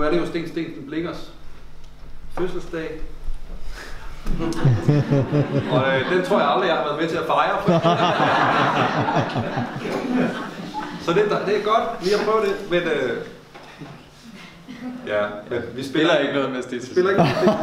er det jo Sten Blikkers fødselsdag. Og den tror jeg aldrig, jeg har været med til at fejre. Så det er godt lige at prøve det, men ja, men vi spiller ikke noget med Stig. Spiller ikke noget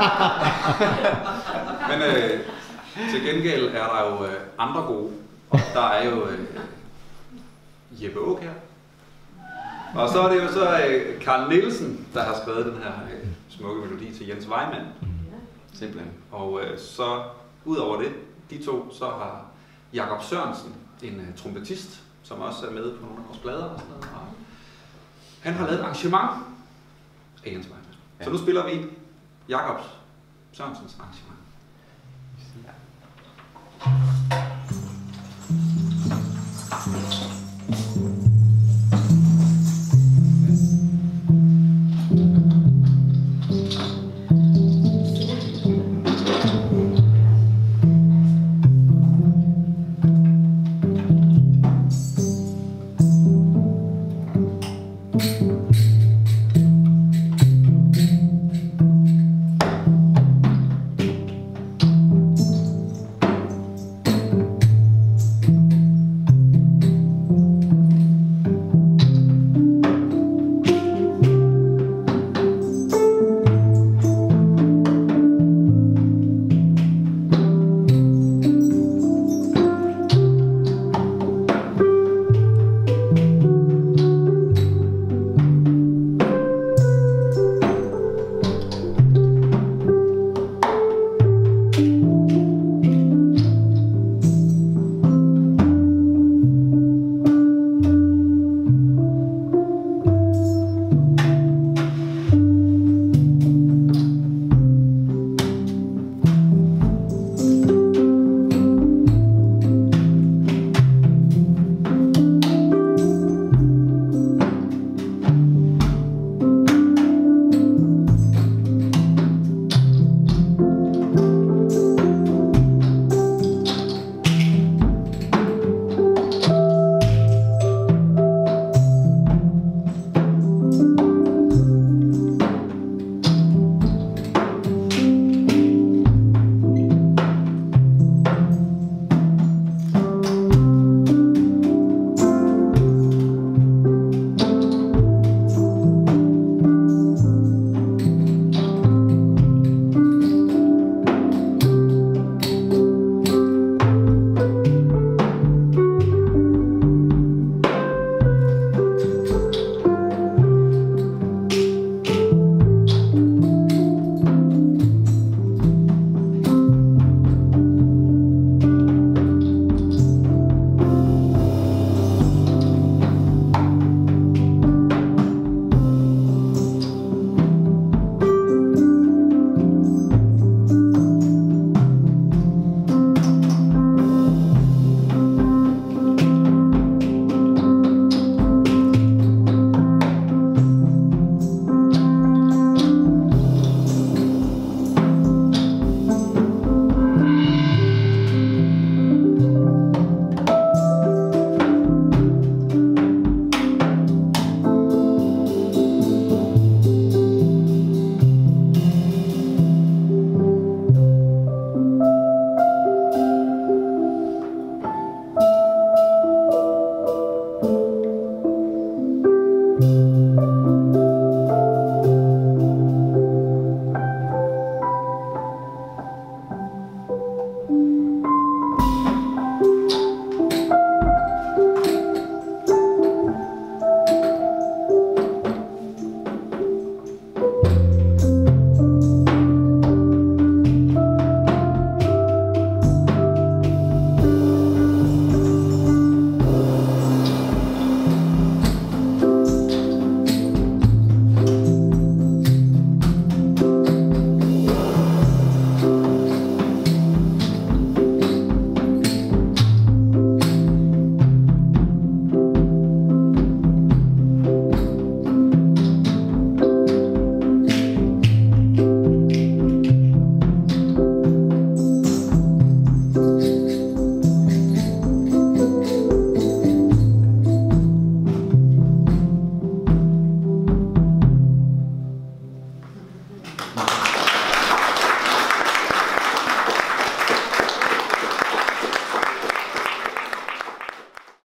men til gengæld er der jo andre gode. Og der er jo Jeppe Aakjær. Og så er det jo så Carl Nielsen, der har skrevet den her smukke melodi til Jens Vejmand. Simpelthen. Og så ud over det, de to, så har Jakob Sørensen, en trompetist, som også er med på nogle af vores plader og sådan noget. Og han har lavet et arrangement af Jens Vejmand. Ja. Så nu spiller vi Jakob Sørensens arrangement. Ja.